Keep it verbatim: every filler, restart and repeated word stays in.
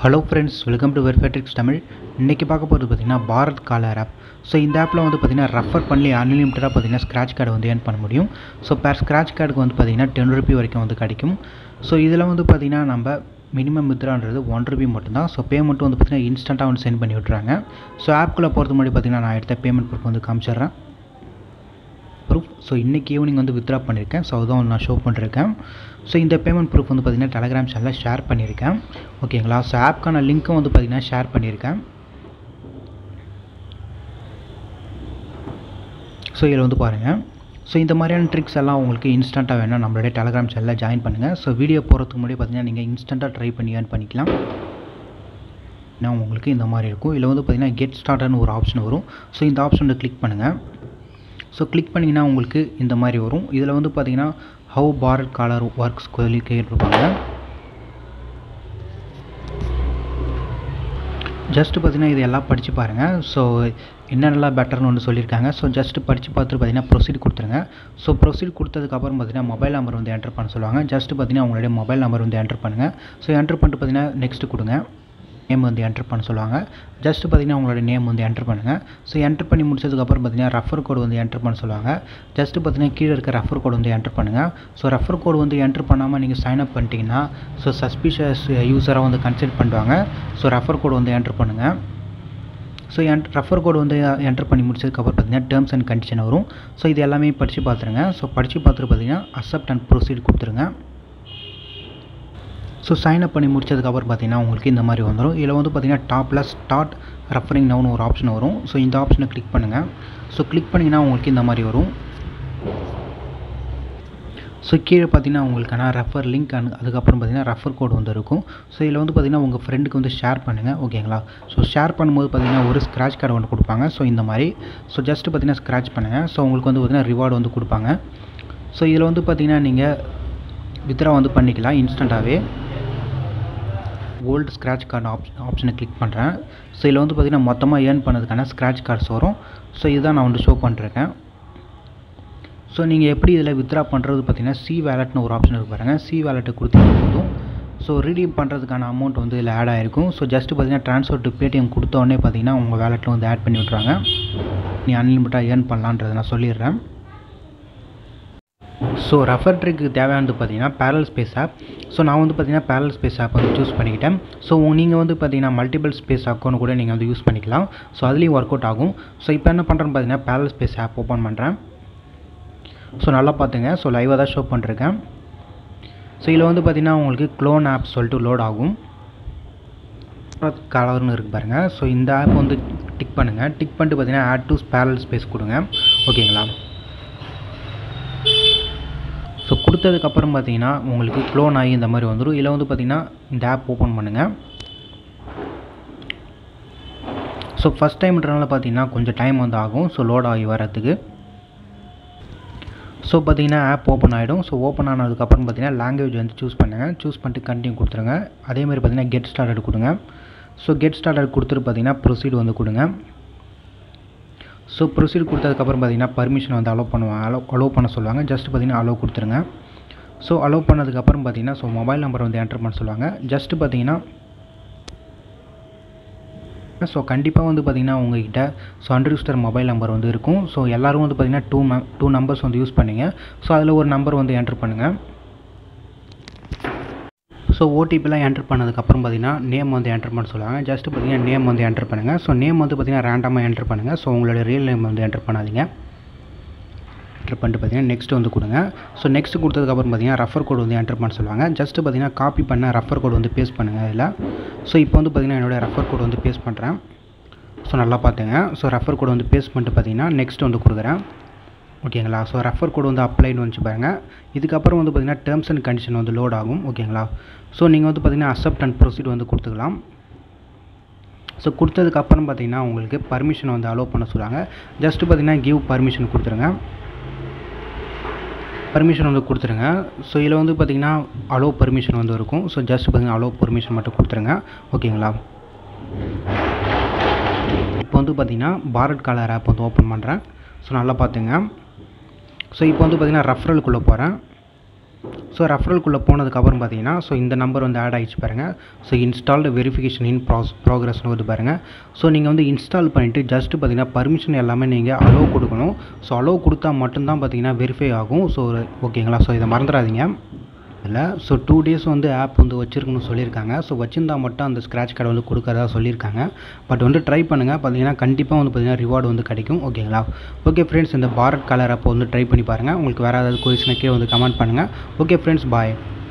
Hello friends, welcome to Verify Tamil. இன்னைக்கு பார்க்க போறது பாத்தீங்கன்னா Bhartcaller app. So இந்த appல வந்து பாத்தீங்கன்னா ரெஃபர் பண்ணி unlimitedா பாத்தீங்கன்னா scratch card வந்து earn பண்ண முடியும். So per scratch cardக்கு வந்து பாத்தீங்கன்னா ten rupees வரைக்கும் வந்து கிடைக்கும். So இதல வந்து பாத்தீங்கன்னா நம்ம minimum withdrawன்றது one rupee மட்டும் தான். So payment வந்து பாத்தீங்கன்னா இன்ஸ்டன்ட்டா வந்து சென்ட் பண்ணி விட்டுறாங்க. So app குள்ள போறது முன்னாடி பாத்தீங்கன்னா நான் எடுத்த payment proof வந்து காமிச்சறேன். proof. So இன்னைக்கு ஈவினிங் வந்து withdraw பண்ணிருக்கேன். So அதான் நான் ஷோ பண்ணிருக்கேன். So இந்த பேமெண்ட் ப்ரூஃப் வந்து பாத்தீங்கன்னா Telegram சேனல்ல ஷேர் பண்ணிருக்கேன். ஓகேங்களா? So ஆப்க்கான லிங்க்கும் வந்து பாத்தீங்கன்னா ஷேர் பண்ணிருக்கேன். So இதல வந்து பாருங்க. So இந்த மாதிரியான ட்ரிக்ஸ் எல்லாம் உங்களுக்கு இன்ஸ்டன்ட்டா வேணும்னா நம்மளுடைய Telegram சேனல்ல ஜாயின் பண்ணுங்க. So வீடியோ போறதுக்கு முன்னாடி பாத்தீங்கன்னா நீங்க இன்ஸ்டன்ட்டா ட்ரை பண்ணி earn பண்ணிக்கலாம். நான் உங்களுக்கு இந்த மாதிரி இருக்கும். இதுல வந்து பாத்தீங்கன்னா get started னு ஒரு ஆப்ஷன் வரும். So இந்த ஆப்ஷனை கிளிக் பண்ணுங்க. So click பண்ணீங்கன்னா உங்களுக்கு இந்த மாதிரி வரும். இதல வந்து பாத்தீங்கன்னா how Bhartcaller works சொல்லி கேட்டிருப்பாங்க. ஜஸ்ட் பாத்தீங்கன்னா இதெல்லாம் படிச்சு பாருங்க. சோ என்னென்னலாம் பெட்டர்னு வந்து சொல்லிருக்காங்க. சோ ஜஸ்ட் படிச்சு பார்த்துட்டு பாத்தீங்கன்னா ப்ரோசீட் கொடுத்துருங்க. சோ ப்ரோசீட் கொடுத்ததுக்கு அப்புறம் பாத்தீங்கன்னா மொபைல் நம்பர் வந்து என்டர் பண்ண சொல்லுவாங்க. ஜஸ்ட் பாத்தீங்கன்னா உங்களுடைய மொபைல் நம்பர் வந்து என்டர் பண்ணுங்க. சோ என்டர் பண்ணிட்டு பாத்தீங்கன்னா நெக்ஸ்ட் கொடுங்க. நேம் வந்து என்டர் பண்ண சொல்லுவாங்க. ஜஸ்ட் பாத்தீங்கன்னா உங்களோட நேம் வந்து என்டர் பண்ணுங்க. சோ என்டர் பண்ணி முடிச்சதுக்கு அப்புறம் பாத்தீங்கன்னா ரெஃபர் கோட் வந்து என்டர் பண்ண சொல்லுவாங்க. ஜஸ்ட் பாத்தீங்கன்னா கீழ இருக்க ரெஃபர் கோட் வந்து என்டர் பண்ணுங்க. சோ ரெஃபர் கோட் வந்து என்டர் பண்ணாம நீங்க சைன் அப் பண்ணிட்டீங்கன்னா சோ சஸ்பிஷியஸ் யூசரா வந்து கன்சிடர் பண்ணுவாங்க. சோ ரெஃபர் கோட் வந்து என்டர் பண்ணுங்க. சோ ரெஃபர் கோட் வந்து என்டர் பண்ணி முடிச்சதுக்கு அப்புறம் பாத்தீங்கன்னா டெர்ம்ஸ் அண்ட் கண்டிஷன் வரும். சோ இது எல்லாமே படிச்சு பாத்துருங்க. சோ படிச்சு பார்த்துட்டு பாத்தீங்கன்னா அக்செப்ட் அண்ட் ப்ரோசீட் கொடுத்துருங்க. ஸோ சைன் அப் பண்ணி முடிச்சதுக்கு அப்புறம் பார்த்தீங்கன்னா உங்களுக்கு இந்த மாதிரி வந்துடும். இதில் வந்து பார்த்தீங்கன்னா டாப்பில் ஸ்டார்ட் ரெஃபரிங் நவுன்னு ஒரு ஆப்ஷன் வரும். ஸோ இந்த ஆப்ஷனை கிளிக் பண்ணுங்கள். ஸோ கிளிக் பண்ணிங்கன்னா உங்களுக்கு இந்த மாதிரி வரும். ஸோ கீழே பார்த்தீங்கன்னா உங்களுக்கான ரெஃபர் லிங்க் அண்ட் அதுக்கப்புறம் பார்த்தீங்கன்னா ரெஃபர் கோட் வந்து இருக்கும். ஸோ இதில் வந்து பார்த்தீங்கன்னா உங்கள் ஃப்ரெண்டுக்கு வந்து ஷேர் பண்ணுங்கள். ஓகேங்களா? ஸோ ஷேர் பண்ணும்போது பார்த்தீங்கன்னா ஒரு ஸ்க்ராட்ச் கார்டு ஒன்று கொடுப்பாங்க. ஸோ இந்த மாதிரி ஸோ ஜஸ்ட் பார்த்தீங்கன்னா ஸ்க்ராட்ச் பண்ணுங்கள். ஸோ உங்களுக்கு வந்து பார்த்தீங்கன்னா ரிவார்டு வந்து கொடுப்பாங்க. ஸோ இதில் வந்து பார்த்தீங்கன்னா நீங்கள் வித்ரா வந்து பண்ணிக்கலாம் இன்ஸ்டண்ட்டாகவே. ஓல்டு ஸ்க்ராட்ச் கார்டு ஆப்ஷன் ஆப்ஷனை கிளிக் பண்ணுறேன். ஸோ இதில் வந்து பார்த்திங்கன்னா மொத்தமாக ஏர்ன் பண்ணதுக்கான ஸ்க்ராட்ச் கார்ட்ஸ் வரும். ஸோ இதுதான் நான் வந்து ஷோ பண்ணிருக்கேன். ஸோ நீங்கள் எப்படி இதில் வித்ரா பண்ணுறது பார்த்தீங்கன்னா சி வேலட்னு ஒரு ஆப்ஷன் இருக்கு பாருங்கள். சி வேலெட்டை கொடுத்தீங்கன்னா போதும். ஸோ ரீடீம் பண்ணுறதுக்கான அமௌண்ட் வந்து இதில் ஆட் ஆகிருக்கும். ஸோ ஜஸ்ட் பார்த்தீங்கன்னா ட்ரான்ஸ்ஃபர் டு பேடிஎம் கொடுத்தோடனே பார்த்தீங்கன்னா உங்கள் வேலெட்டில் வந்து ஆட் பண்ணி விட்றாங்க. நீ அன்லிமிட்டாக ஏர்ன் பண்ணலான்றதை நான் சொல்லிடுறேன். ஸோ ரெஃபர் ட்ரிக்கு தேவையானது பார்த்தீங்கன்னா பேரல் ஸ்பேஸ் ஆப். ஸோ நான் வந்து பார்த்தீங்கன்னா பேரல் ஸ்பேஸ் ஆப் வந்து சூஸ் பண்ணிக்கிட்டேன். ஸோ நீங்கள் வந்து பார்த்தீங்கன்னா மல்டிபிள் ஸ்பேஸ் அக்கௌண்ட் கூட நீங்கள் வந்து யூஸ் பண்ணிக்கலாம். ஸோ அதுலேயும் ஒர்க் அவுட் ஆகும். ஸோ இப்போ என்ன பண்ணுறேன்னு பார்த்தீங்கன்னா பேரல் ஸ்பேஸ் ஆப் ஓப்பன் பண்ணுறேன். ஸோ நல்லா பார்த்துங்க. ஸோ லைவாக தான் ஷோ பண்ணிருக்கேன். ஸோ இதில் வந்து பார்த்தீங்கன்னா உங்களுக்கு க்ளோன் ஆப் சொல்லிட்டு லோட் ஆகும். கலர்னு இருக்குது பாருங்கள். ஸோ இந்த ஆப் வந்து டிக் பண்ணுங்கள். டிக் பண்ணிட்டு பார்த்தீங்கன்னா ஆட் டு பேரல் ஸ்பேஸ் கொடுங்க. ஓகேங்களா? ஸோ கொடுத்ததுக்கப்புறம் பார்த்தீங்கன்னா உங்களுக்கு க்ளோன் ஆகி இந்த மாதிரி வந்துடும். இதில் வந்து பார்த்தீங்கன்னா இந்த ஆப் ஓப்பன் பண்ணுங்கள். ஸோ ஃபஸ்ட் டைம்ன்றனால பார்த்தீங்கன்னா கொஞ்சம் டைம் வந்து ஆகும். ஸோ லோட் ஆகி வரத்துக்கு. ஸோ பார்த்தீங்கன்னா ஆப் ஓப்பன் ஆகிடும். ஸோ ஓப்பன் ஆனதுக்கப்புறம் பார்த்தீங்கன்னா லாங்குவேஜ் வந்து சூஸ் பண்ணுங்கள். சூஸ் பண்ணிட்டு கண்டினியூ கொடுத்துருங்க. அதேமாதிரி பார்த்தீங்கன்னா கெட் ஸ்டார்டட் கொடுங்க. ஸோ கெட் ஸ்டார்டட் கொடுத்துட்டு பார்த்தீங்கன்னா ப்ரொசீட் வந்து கொடுங்க. ஸோ ப்ரொசீட் கொடுத்ததுக்கப்புறம் பார்த்தீங்கன்னா பர்மிஷன் வந்து அலோவ் பண்ணுவாங்க. அலோ அலோவ் பண்ண சொல்லுவாங்க. ஜஸ்ட் பார்த்தீங்கன்னா அலோவ் கொடுத்துருங்க. ஸோ அலோவ் பண்ணதுக்கப்புறம் பார்த்தீங்கன்னா ஸோ மொபைல் நம்பர் வந்து என்டர் பண்ண சொல்லுவாங்க. ஜஸ்ட் பார்த்தீங்கன்னா ஸோ கண்டிப்பாக வந்து பார்த்தீங்கன்னா உங்கள்கிட்ட ஸோ அன்ரிஜிஸ்டர் மொபைல் நம்பர் வந்து இருக்கும். ஸோ எல்லோரும் வந்து பார்த்தீங்கன்னா டூ மெ டூ நம்பர்ஸ் வந்து யூஸ் பண்ணிங்க. ஸோ அதில் ஒரு நம்பர் வந்து என்டர் பண்ணுங்கள். ஸோ ஓடிபிலாம் என்டர் பண்ணதுக்கப்புறம் பார்த்தீங்கன்னா நேம் வந்து என்டர் பண்ண சொல்லுவாங்க. ஜஸ்ட் பார்த்தீங்கன்னா நேம் வந்து என்டர் பண்ணுங்கள். ஸோ நேம் வந்து பார்த்தீங்கன்னா ரேண்டமாக என்டர் பண்ணுங்கள். ஸோ உங்களோட ரியல் நேம் வந்து என்டர் பண்ணாதீங்க. என்டர் பண்ணிட்டு பார்த்தீங்கன்னா நெக்ஸ்ட் வந்து கொடுங்க. ஸோ நெக்ஸ்ட் கொடுத்ததுக்கப்புறம் பார்த்தீங்கன்னா ரெஃபர் கோட் வந்து என்டர் பண்ண சொல்லுவாங்க. ஜஸ்ட் பார்த்தீங்கன்னா காப்பி பண்ண ரெஃபர் கோட் வந்து பேஸ்ட் பண்ணுங்கள் இதில். ஸோ இப்போ வந்து பார்த்தீங்கன்னா என்னோடய ரெஃபர் கோட் வந்து பேஸ்ட் பண்ணுறேன். ஸோ நல்லா பார்த்துங்க. ஸோ ரெஃபர் கோட் வந்து பேஸ்ட் பண்ணிட்டு பார்த்தீங்கன்னா நெக்ஸ்ட் வந்து கொடுக்குறேன். ஓகேங்களா? ஸோ ரெஃபர் கோட் வந்து அப்ளைன்னு வந்துச்சு பாருங்கள். இதுக்கப்புறம் வந்து பார்த்தீங்கன்னா டேர்ம்ஸ் அண்ட் கண்டிஷன் வந்து லோட் ஆகும். ஓகேங்களா? ஸோ நீங்கள் வந்து பார்த்தீங்கன்னா அக்செப்ட் அண்ட் ப்ரொசீட் வந்து கொடுத்துக்கலாம். ஸோ கொடுத்ததுக்கப்புறம் பார்த்தீங்கன்னா உங்களுக்கு பர்மிஷன் வந்து அலோவ் பண்ண சொல்லுவாங்க. ஜஸ்ட் பார்த்தீங்கன்னா கிவ் பர்மிஷன் கொடுத்துருங்க. பர்மிஷன் வந்து கொடுத்துருங்க. ஸோ இதில் வந்து பார்த்தீங்கன்னா அலோவ் பர்மிஷன் வந்து இருக்கும். ஸோ ஜஸ்ட் பார்த்தீங்கன்னா அலோவ் பர்மிஷன் மட்டும் கொடுத்துருங்க. ஓகேங்களா? இப்போ வந்து பார்த்தீங்கன்னா Bhartcaller ஆப் வந்து ஓப்பன் பண்ணுறேன். ஸோ நல்லா பார்த்துங்க. ஸோ இப்போ வந்து பார்த்தீங்கன்னா ரெஃபரலுக்குள்ளே போகிறேன். ஸோ ரெஃபரல்குள்ளே போனதுக்கப்புறம் பார்த்தீங்கன்னா ஸோ இந்த நம்பர் வந்து ஆட் ஆகிடுச்சு பாருங்கள். ஸோ இன்ஸ்டால்டு வெரிஃபிகேஷன் இன் ப்ராஸ் ப்ரோக்ரஸ்னு வந்து பாருங்கள். ஸோ நீங்கள் வந்து இன்ஸ்டால் பண்ணிவிட்டு ஜஸ்ட்டு பார்த்தீங்கன்னா பர்மிஷன் எல்லாமே நீங்கள் அலோவ் கொடுக்கணும். ஸோ அலோவ் கொடுத்தா மட்டும்தான் பார்த்தீங்கன்னா வெரிஃபை ஆகும். ஸோ ஓகேங்களா. ஸோ இதை மறந்துடாதீங்க இல்லை. ஸோ டூ டேஸ் வந்து ஆப் வந்து வச்சுருக்கணும்னு சொல்லியிருக்காங்க. ஸோ வச்சுருந்தா மட்டும் அந்த ஸ்க்ராட்ச் கார்டு வந்து கொடுக்கறதா சொல்லியிருக்காங்க. பட் வந்து ட்ரை பண்ணுங்கள். பார்த்தீங்கன்னா கண்டிப்பாக வந்து பார்த்தீங்கன்னா ரிவார்டு வந்து கிடைக்கும். ஓகேங்களா. ஓகே ஃப்ரெண்ட்ஸ், இந்த பாரத் காலர் அப்போ வந்து ட்ரை பண்ணி பாருங்கள். உங்களுக்கு வேறு ஏதாவது கொஸ்டினை கீழே வந்து கமெண்ட் பண்ணுங்கள். ஓகே ஃப்ரெண்ட்ஸ், பாய்.